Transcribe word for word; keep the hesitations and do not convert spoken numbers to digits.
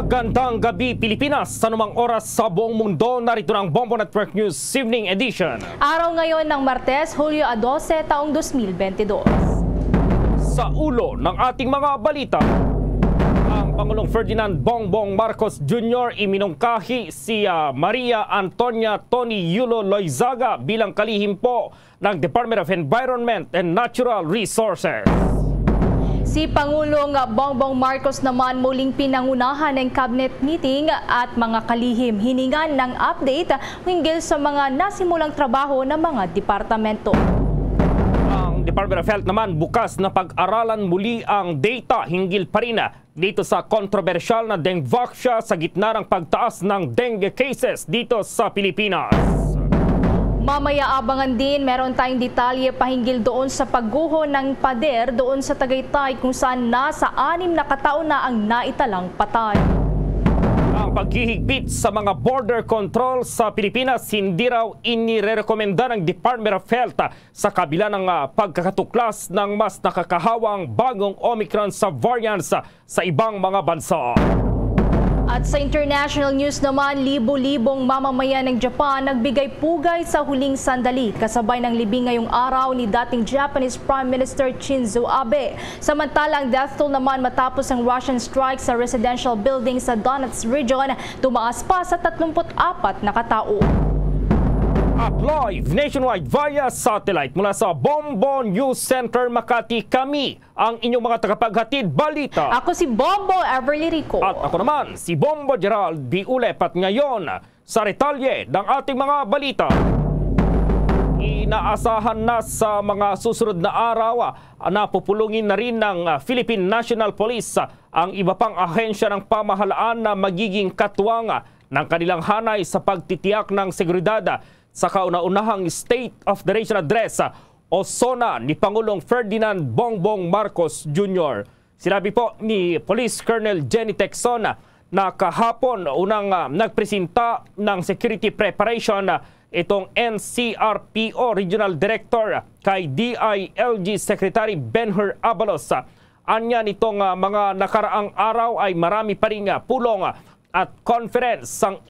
Magandang gabi Pilipinas, sa anumang oras sa buong mundo, narito ng Bombo Network News Evening Edition. Araw ngayon ng Martes, Hulyo twelve, taong two thousand twenty-two. Sa ulo ng ating mga balita, ang Pangulong Ferdinand Bongbong Marcos Junior iminungkahi si uh, Maria Antonia Tony Yulo Loizaga bilang kalihim po ng Department of Environment and Natural Resources. Si Pangulong Bongbong Marcos naman muling pinangunahan ng cabinet meeting at mga kalihim hiningan ng update hinggil sa mga nasimulang trabaho ng mga departamento. Ang Department of Health naman bukas na pag-aralan muli ang data hinggil pa rin dito sa kontrobersyal na dengue sa gitna ng pagtaas ng dengue cases dito sa Pilipinas. Mamaya abangan din, meron tayong detalye pahinggil doon sa pagguho ng pader doon sa Tagaytay kung saan nasa anim na katao na ang naitalang patay. Ang paghihigpit sa mga border control sa Pilipinas hindi raw inirekomenda ng Department of Health sa kabila ng uh, pagkakatuklas ng mas nakakahawang bagong Omicron subvariants sa ibang mga bansa. At sa international news naman, libo-libong mamamayan ng Japan nagbigay pugay sa huling sandali kasabay ng libing ngayong araw ni dating Japanese Prime Minister Shinzo Abe. Samantalang death toll naman matapos ang Russian strike sa residential building sa Donetsk region, tumaas pa sa thirty-four na katao. At live nationwide via satellite mula sa Bombo News Center Makati, kami ang inyong mga tagapaghatid balita. Ako si Bombo Everly Rico. At ako naman si Bombo JERALD di U L E P. At ngayon sa retalye ng ating mga balita. Inaasahan na sa mga susunod na araw na pupulungin na rin ng Philippine National Police ang iba pang ahensya ng pamahalaan na magiging katuwang ng kanilang hanay sa pagtitiyak ng seguridad sa kauna-unahang State of the Nation Address o SONA ni Pangulong Ferdinand Bongbong Marcos Junior Sinabi po ni Police Colonel Jenny Tecson na kahapon unang uh, nagpresenta ng security preparation uh, itong N C R P O Regional Director kay D I L G Secretary Benhur Abalos. Anya nitong uh, mga nakaraang araw ay marami pa ring uh, pulong uh, at conference ang